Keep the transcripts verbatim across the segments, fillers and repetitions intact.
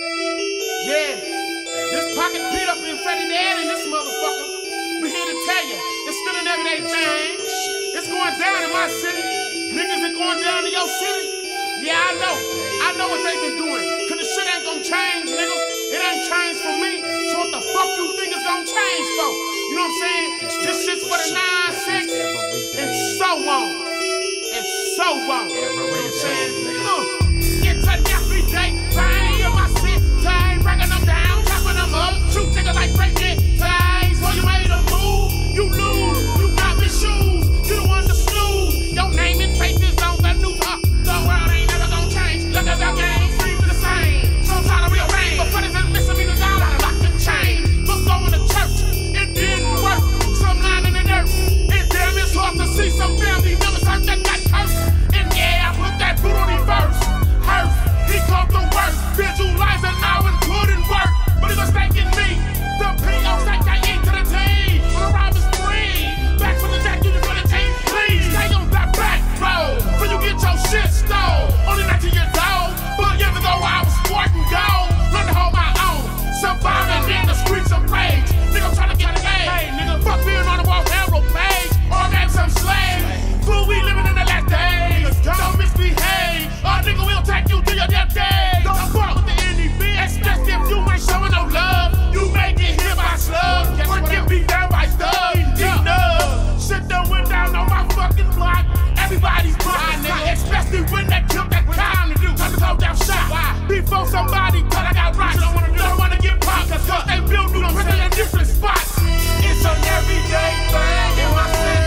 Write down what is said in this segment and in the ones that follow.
Yeah, this pocket beat up in Freddy and this motherfucker. We here to tell you, it's still an everyday thing. It's going down in my city. Niggas is going down in your city. Yeah, I know. I know what they been doing. Cause the shit ain't gonna change, nigga. It ain't changed for me. So what the fuck you think it's gonna change for? You know what I'm saying? This shit's for the nine six and so on. And so on. You know what I'm saying? Uh, it's an everyday thing in my city. Thang, breaking them down, chopping them up. Shoot niggas like Prayin. Thang, so you made a move. You lose. You got me shoes. You the one to snooze. Your name and face is on the news. Uh, the world ain't never gonna change. Look at the game, seems the same. So I'm trying to rearrange. But what is it missing me? Cause I'm out of lock and chain. Look going to church. It didn't work. Some line in the dirt. And damn, it's hard to see some family members hurt that got cursed. And yeah, I put that boot on him first. Hurt. He called the worst. Visualizing I would put in work. But he mistaken me. The P O S A K E to the team. On a robber's spree. Back from the jack, you for the team. Please stay on that back road. Before you get your shit stole. Only nineteen years old. But years ago I was sporting gold. Learn to hold my own. Surviving in the streets of rage. Nigga, I'm trying to get paid. Hey, nigga, fuck being on the wall, arrow page. Or that some slave. Fool, we living in the last days. Don't misbehave. Or nigga, we'll take you to your death day. Don't fuck with the N D B. Especially if you ain't showing no love. You may get hit by slugs. Or get beat down by thugs. Enough. Shit done went down on my fucking block. Everybody's blind, nigga. Especially when they killed that time to do. Time to go down shot. Why? Before somebody cut, I got rocks. Don't wanna, don't wanna get popped. Cause they build new prison in different spots. It's an everyday thing in my city.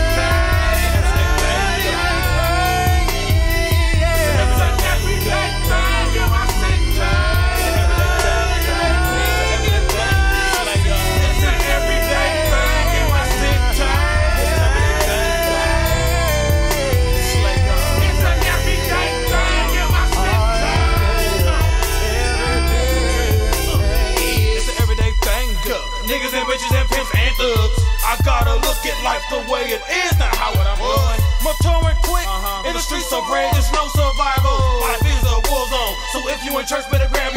Niggas and bitches and pimps and thugs. I gotta look at life the way it is, not how it I'm doing. Maturing quick, uh-huh. In the streets of rage, there's no survival. Life is a war zone, so if you in church, better grab